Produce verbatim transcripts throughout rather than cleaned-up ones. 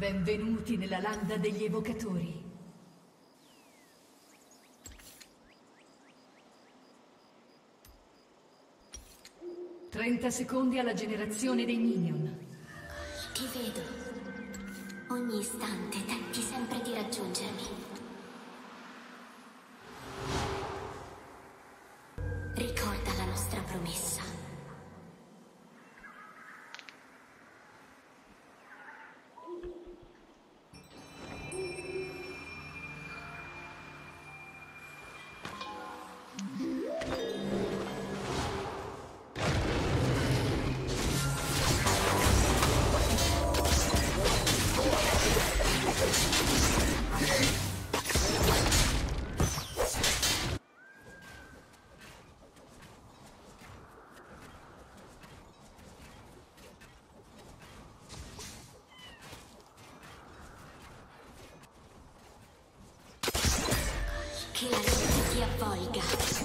Benvenuti nella landa degli evocatori. trenta secondi alla generazione dei minion. Ti vedo. Ogni istante tenti sempre di raggiungermi. Ricorda la nostra promessa. Che la luce ti avvolga.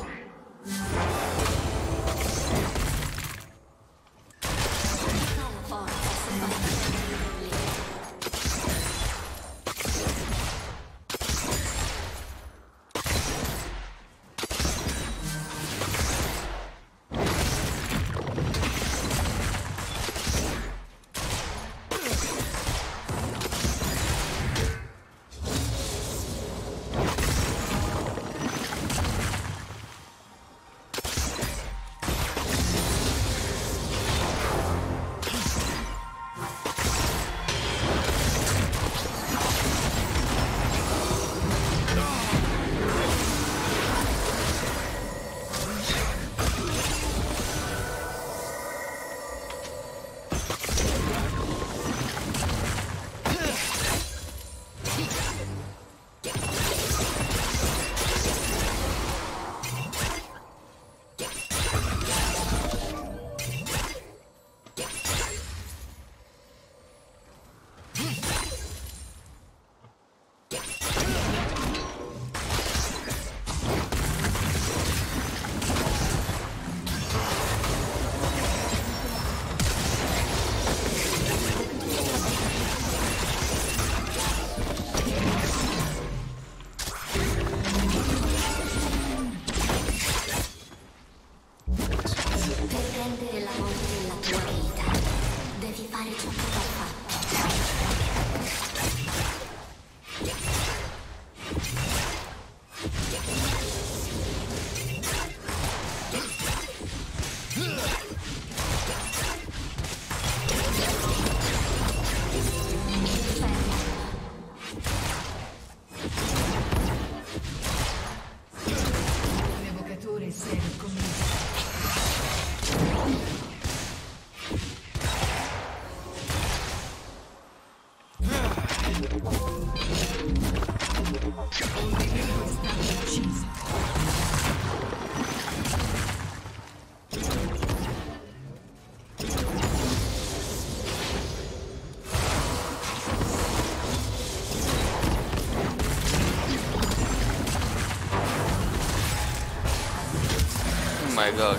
Oh my god.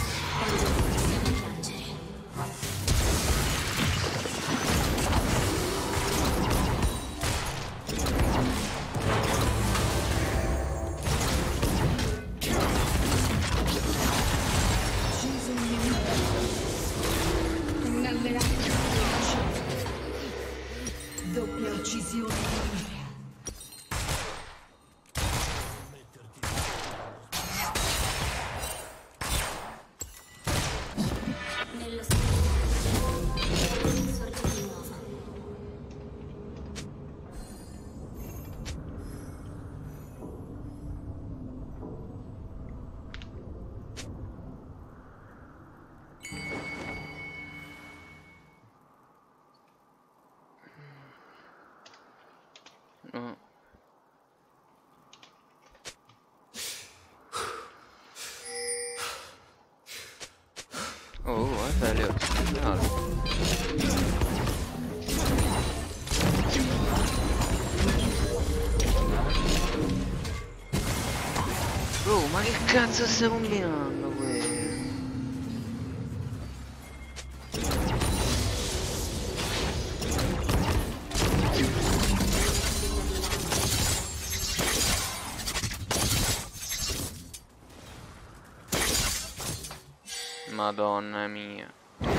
Doppia uccisione. No. Oh, guarda le ossa. Bro, ma che cazzo stai combinando qui? Madonna mia.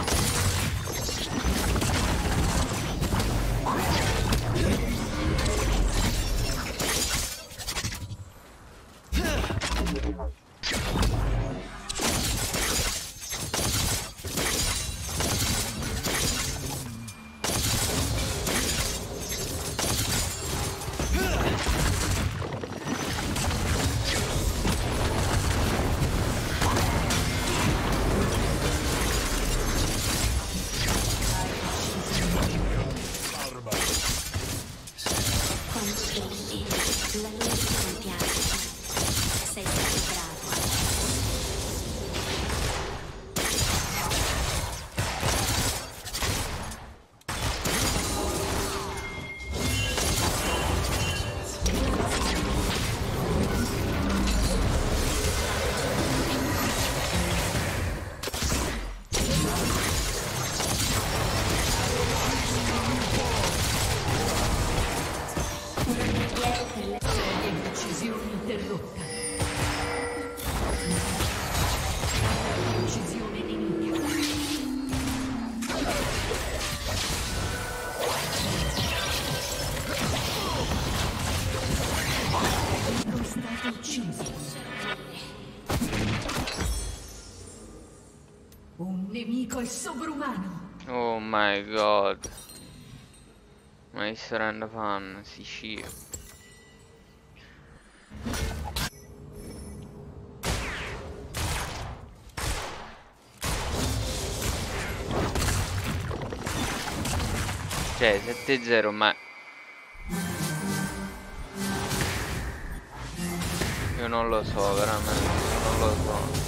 Nemico è sovrumano. Oh my god. My friend fan, si scia. Cioè sette zero, ma io non lo so, veramente, non lo so.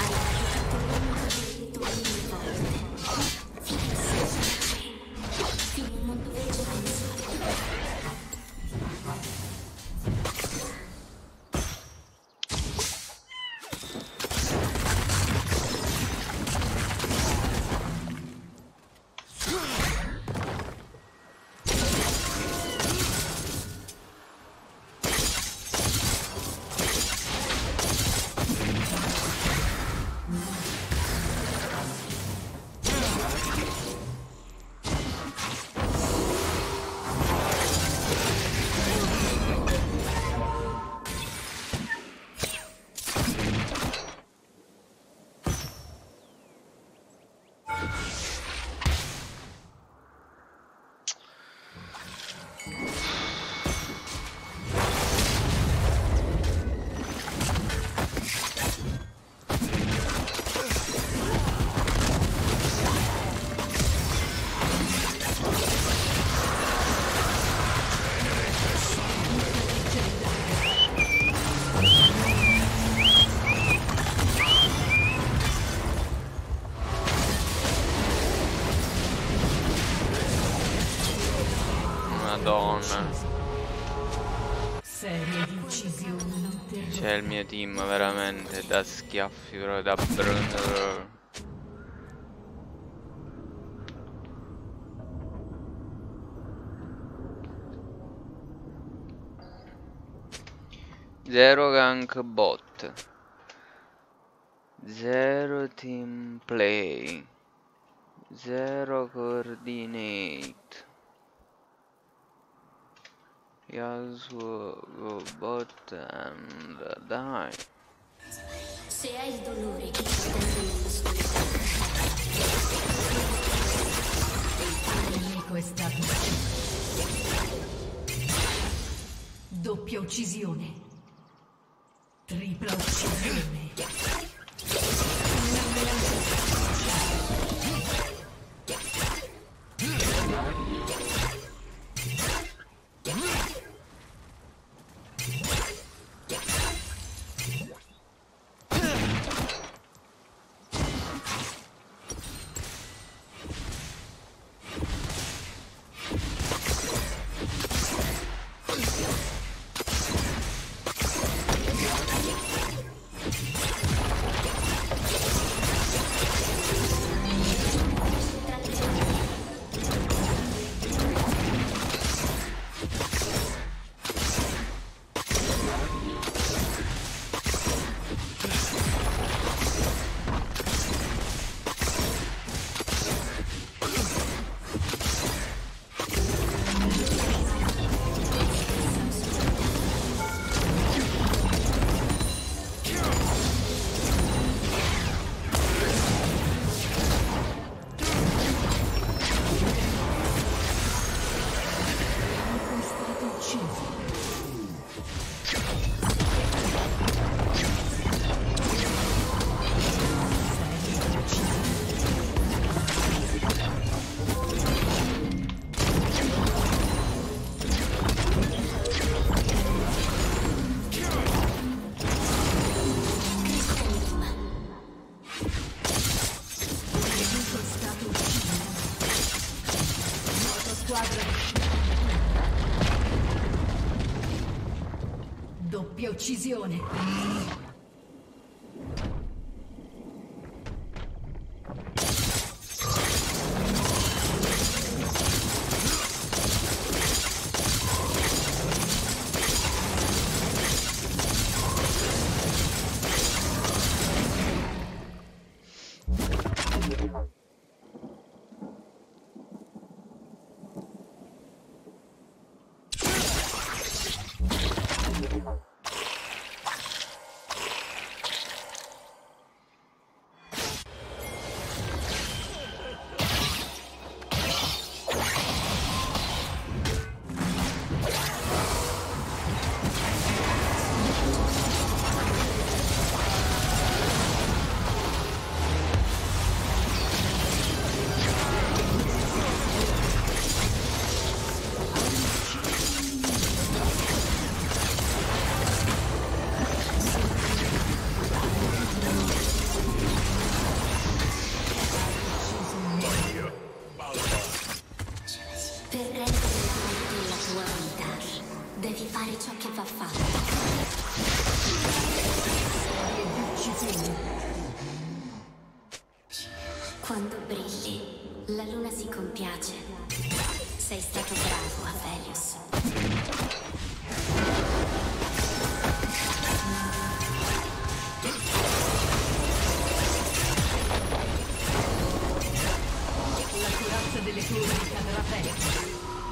Serie di uccisioni. C'è il mio team veramente da schiaffi, però da brandere. Zero gank bot. Zero team play. Zero coordinate. Yasuo go bot and die. Se hai il dolore che ti stende nell'oscurità, il nemico è stato ucciso. Doppia uccisione. Tripla uccisione. squadra. Doppia uccisione. Quando brilli, la luna si compiace. Sei stato bravo, Aphelios. La corazza delle torri cadrà presto.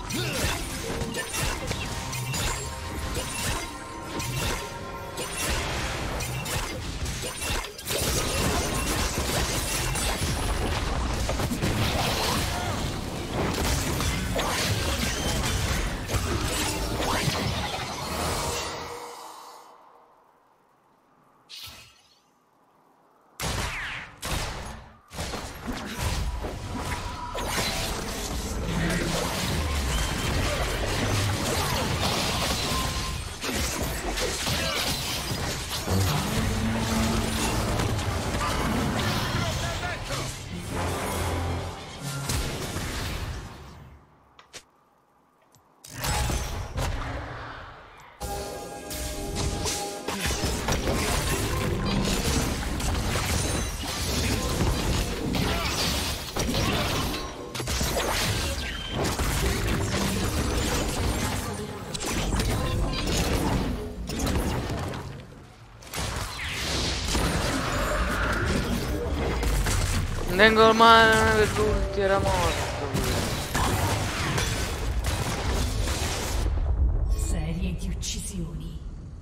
Tengo male per l'ultimo, era morto. Serie di uccisioni.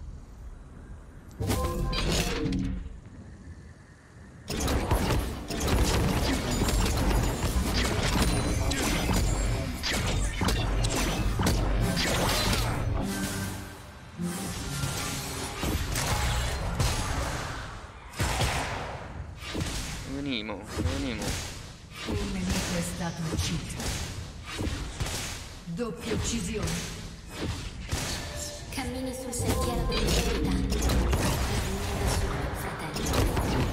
Venimo, venimo. Un nemico è stato ucciso. Doppia uccisione. Cammini sul sentiero dell'umanità. Non da solo, fratello.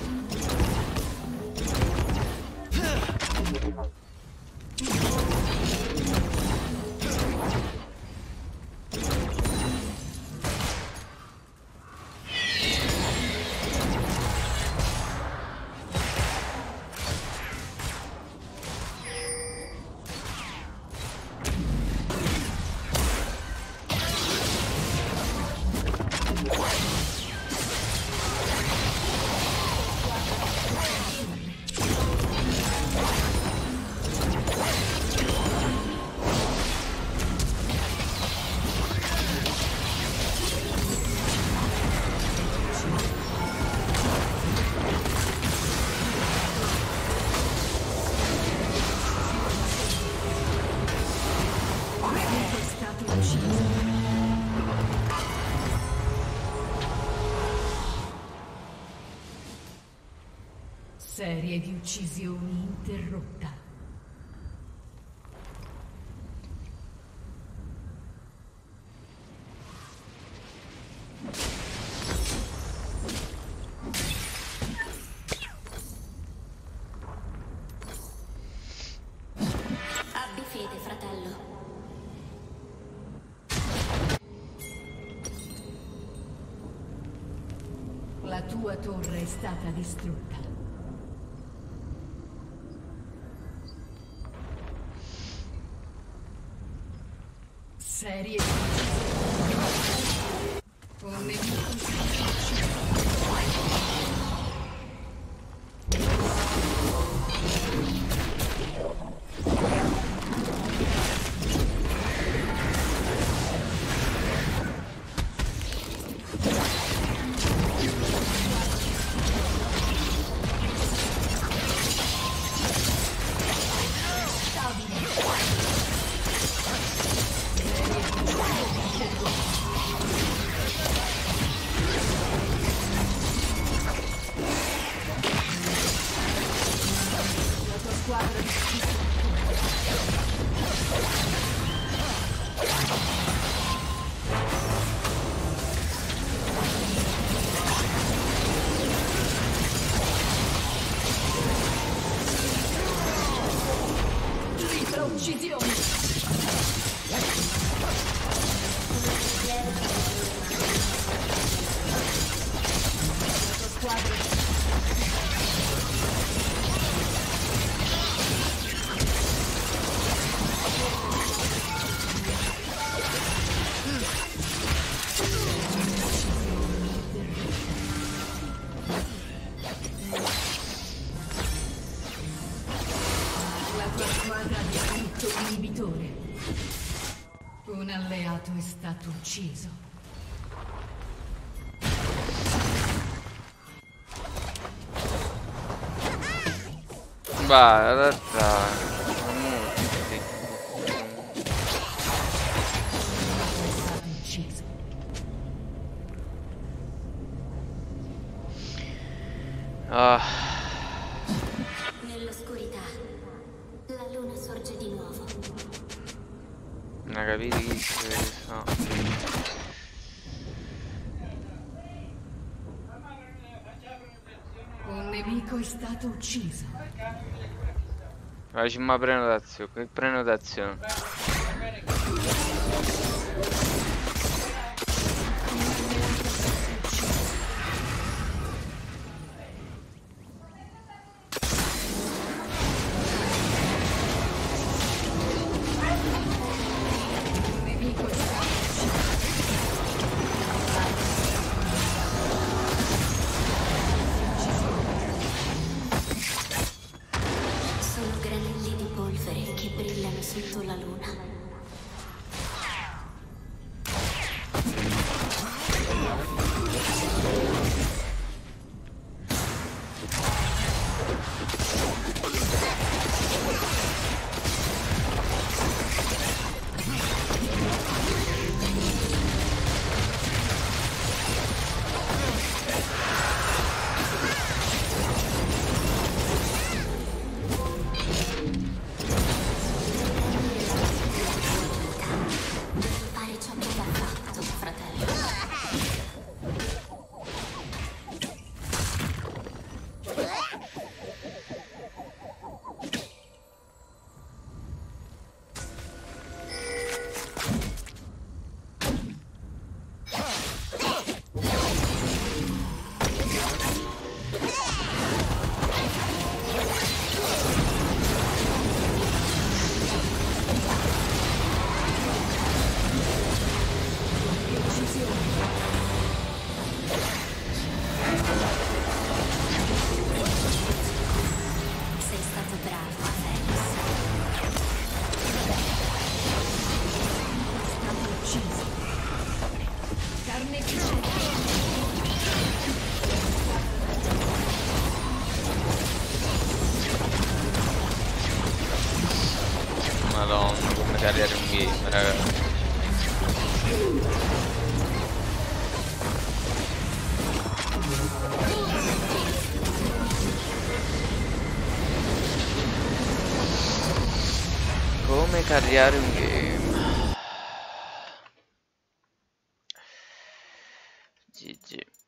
Serie di uccisioni interrotta. Abbi fede, fratello. torre è stata distrutta. Serie un nemico. Un alleato è stato ucciso. Va, in realtà ah. Nell'oscurità la luna sorge di nuovo. Non capisco, no. Un nemico è stato ucciso. Facciamo una prenotazione, che prenotazione? Sotto la luna. Madonna, come carriere un game, ragazzi. Come carriare un game. G G.